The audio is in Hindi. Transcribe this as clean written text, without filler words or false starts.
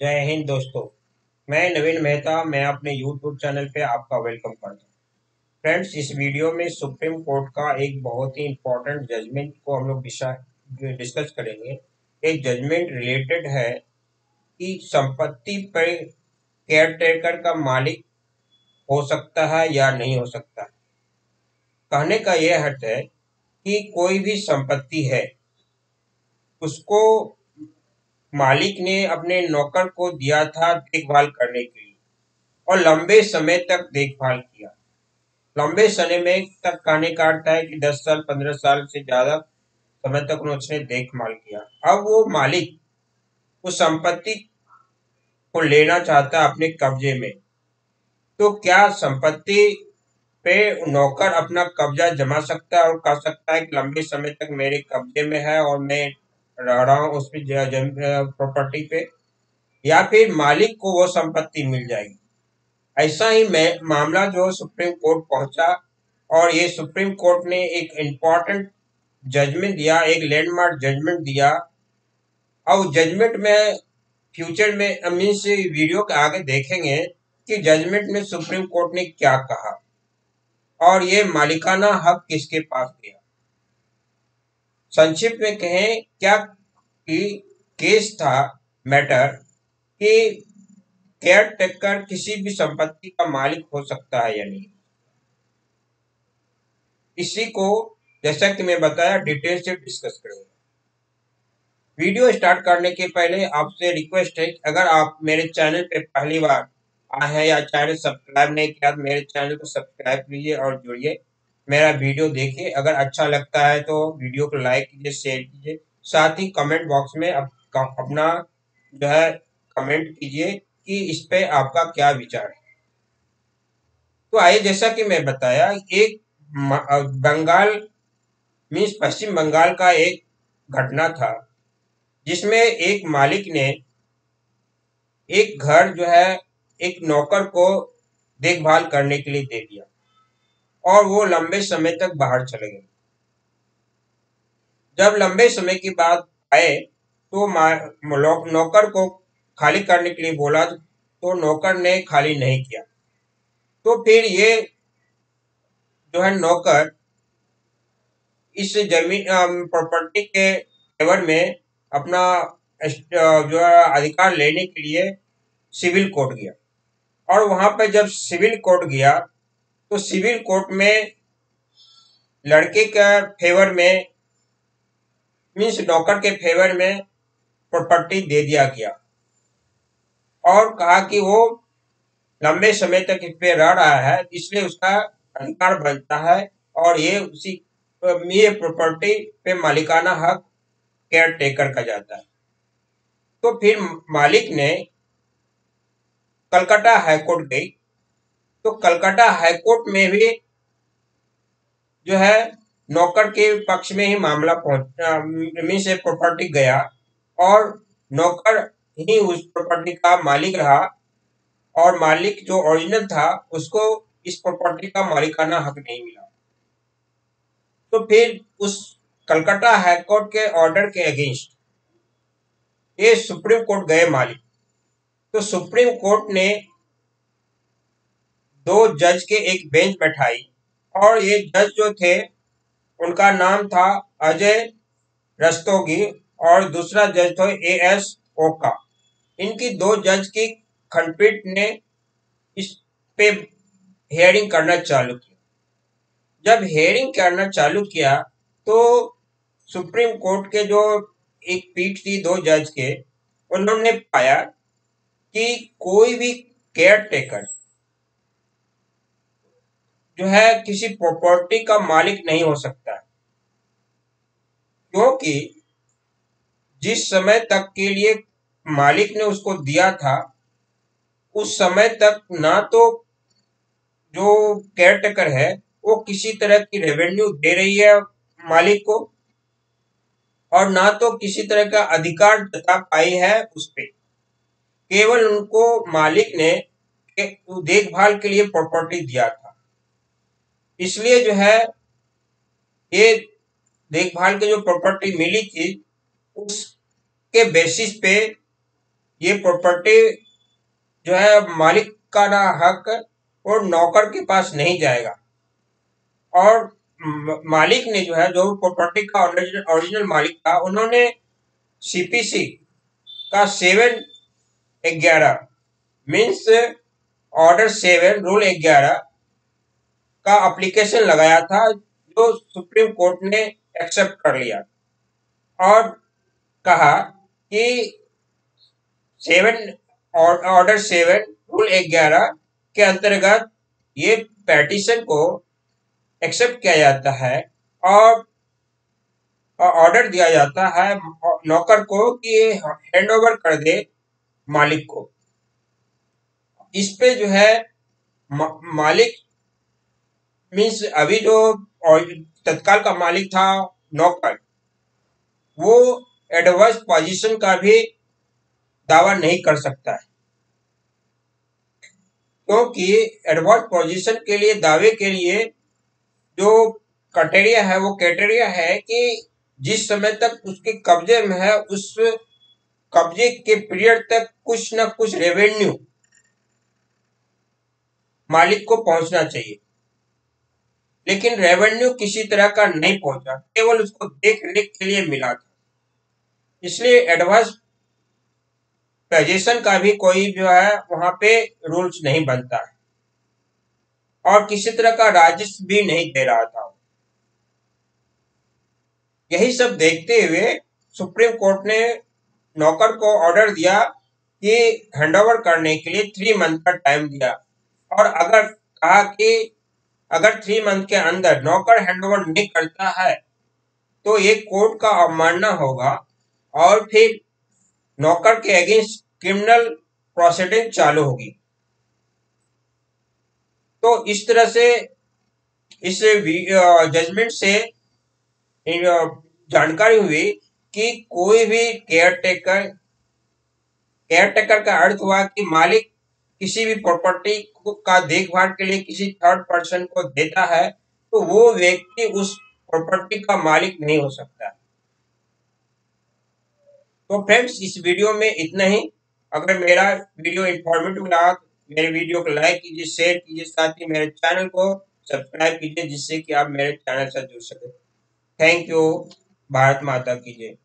जय हिंद दोस्तों। मैं नवीन मेहता मैं अपने यूट्यूब चैनल पे आपका वेलकम करता हूँ। फ्रेंड्स, इस वीडियो में सुप्रीम कोर्ट का एक बहुत ही इम्पोर्टेंट जजमेंट को हम लोग डिस्कस करेंगे। एक जजमेंट रिलेटेड है कि संपत्ति पर केयर टेकर का मालिक हो सकता है या नहीं हो सकता। कहने का यह अर्थ है कि कोई भी संपत्ति है उसको मालिक ने अपने नौकर को दिया था देखभाल करने के लिए और लंबे समय तक देखभाल किया। लंबे समय में तक कहने का अर्थ है कि 10 साल 15 साल से ज्यादा समय तक उसने देखभाल किया। अब वो मालिक उस संपत्ति को लेना चाहता है अपने कब्जे में। तो क्या संपत्ति पे नौकर अपना कब्जा जमा सकता है और कह सकता है कि लंबे समय तक मेरे कब्जे में है और मैं रह रहा हूँ उस प्रॉपर्टी पे, या फिर मालिक को वो संपत्ति मिल जाएगी। ऐसा ही मामला जो सुप्रीम कोर्ट पहुंचा और ये सुप्रीम कोर्ट ने एक इम्पोर्टेंट जजमेंट दिया, एक लैंडमार्क जजमेंट दिया। अब जजमेंट में फ्यूचर में मीन्स वीडियो के आगे देखेंगे कि जजमेंट में सुप्रीम कोर्ट ने क्या कहा और ये मालिकाना हक किसके पास गया। संक्षिप्त में कहें क्या कि केस था मैटर कि केयर टेकर किसी भी संपत्ति का मालिक हो सकता है या नहीं। इसी को जैसा कि मैं बताया डिटेल से डिस्कस करेंगे। वीडियो स्टार्ट करने के पहले आपसे रिक्वेस्ट है, अगर आप मेरे चैनल पे पहली बार आए हैं या चैनल सब्सक्राइब नहीं किया तो मेरे चैनल को सब्सक्राइब कीजिए और जुड़िए, मेरा वीडियो देखिए। अगर अच्छा लगता है तो वीडियो को लाइक कीजिए, शेयर कीजिए, साथ ही कमेंट बॉक्स में अपना जो है कमेंट कीजिए कि इस पे आपका क्या विचार है। तो आइए, जैसा कि मैं बताया, एक बंगाल मीन्स पश्चिम बंगाल का एक घटना था जिसमें एक मालिक ने एक घर जो है एक नौकर को देखभाल करने के लिए दे दिया और वो लंबे समय तक बाहर चले गए। जब लंबे समय के बाद आए तो नौकर को खाली करने के लिए बोला तो नौकर ने खाली नहीं किया। तो फिर ये जो है नौकर इस जमीन प्रॉपर्टी के फेवर में अपना जो है अधिकार लेने के लिए सिविल कोर्ट गया। और वहां पर जब सिविल कोर्ट गया तो सिविल कोर्ट में लड़के के फेवर में मीन्स नौकर के फेवर में प्रॉपर्टी दे दिया गया और कहा कि वो लंबे समय तक इस पे रह रहा है इसलिए उसका अधिकार बनता है और ये प्रॉपर्टी पे मालिकाना हक केयर टेकर का जाता है। तो फिर मालिक ने कलकत्ता हाईकोर्ट गई। तो कलकत्ता हाईकोर्ट में भी जो है नौकर के पक्ष में ही मामला मीन्स प्रॉपर्टी गया और नौकर ही उस प्रॉपर्टी का मालिक रहा और मालिक जो ओरिजिनल था उसको इस प्रॉपर्टी का मालिकाना हक नहीं मिला। तो फिर उस कलकत्ता हाईकोर्ट के ऑर्डर के अगेंस्ट ये सुप्रीम कोर्ट गए मालिक। तो सुप्रीम कोर्ट ने दो जज के एक बेंच बैठाई और ये जज जो थे उनका नाम था अजय रस्तोगी और दूसरा जज था एएस ओका। इनकी दो जज की खंडपीठ ने इस पे हियरिंग करना चालू किया। जब हियरिंग करना चालू किया तो सुप्रीम कोर्ट के जो एक पीठ थी दो जज के, उन्होंने पाया कि कोई भी केयर टेकर जो है किसी प्रॉपर्टी का मालिक नहीं हो सकता, क्योंकि जिस समय तक के लिए मालिक ने उसको दिया था उस समय तक ना तो जो केयर टेकर है वो किसी तरह की रेवेन्यू दे रही है मालिक को और ना तो किसी तरह का अधिकार जता पाई है उस पे। केवल उनको मालिक ने देखभाल के लिए प्रॉपर्टी दिया था, इसलिए जो है ये देखभाल की जो प्रॉपर्टी मिली थी उसके बेसिस पे ये प्रॉपर्टी जो है मालिक का ना हक और नौकर के पास नहीं जाएगा। और मालिक ने जो है, जो प्रॉपर्टी का ओरिजिनल मालिक था, उन्होंने सीपीसी का 7/11 मीन्स ऑर्डर 7 रूल 11 का एप्लीकेशन लगाया था, जो सुप्रीम कोर्ट ने एक्सेप्ट कर लिया और कहा कि 7 ऑर्डर 7 रूल 11 के अंतर्गत ये पेटिशन को एक्सेप्ट किया जाता है और ऑर्डर दिया जाता है नौकर को कि ये हैंड ओवर कर दे मालिक को। इस पे जो है मालिक मीन्स अभी जो तत्काल का मालिक था नौकर, वो एडवर्स पोजीशन का भी दावा नहीं कर सकता है, क्योंकि एडवर्स पोजीशन के लिए दावे के लिए जो क्राइटेरिया है, वो क्राइटेरिया है कि जिस समय तक उसके कब्जे में है, उस कब्जे के पीरियड तक कुछ न कुछ रेवेन्यू मालिक को पहुंचना चाहिए। लेकिन रेवेन्यू किसी तरह का नहीं पहुंचा, केवल उसको देख रेख के लिए मिला था। इसलिए एडवांस पोजीशन का भी कोई जो है वहां पे रूल्स नहीं बनता है और किसी तरह का राजस्व भी नहीं दे रहा था। यही सब देखते हुए सुप्रीम कोर्ट ने नौकर को ऑर्डर दिया कि हैंडओवर करने के लिए 3 मंथ का टाइम दिया और अगर कहा कि अगर 3 मंथ के अंदर नौकर हैंडओवर नहीं करता है तो ये कोर्ट का अवमानना होगा और फिर नौकर के अगेंस्ट क्रिमिनल प्रोसीडिंग चालू होगी। तो इस तरह से इस जजमेंट से जानकारी हुई कि कोई भी केयरटेकर का अर्थ हुआ कि मालिक किसी भी प्रॉपर्टी का देखभाल के लिए किसी थर्ड पर्सन को देता है तो वो व्यक्ति उस प्रॉपर्टी का मालिक नहीं हो सकता। तो फ्रेंड्स, इस वीडियो में इतना ही। अगर मेरा वीडियो इंफॉर्मेटिव लगा तो मेरे वीडियो को लाइक कीजिए, शेयर कीजिए, साथ ही मेरे चैनल को सब्सक्राइब कीजिए, जिससे कि आप मेरे चैनल से जुड़ सके। Thank you. भारत माता की जय।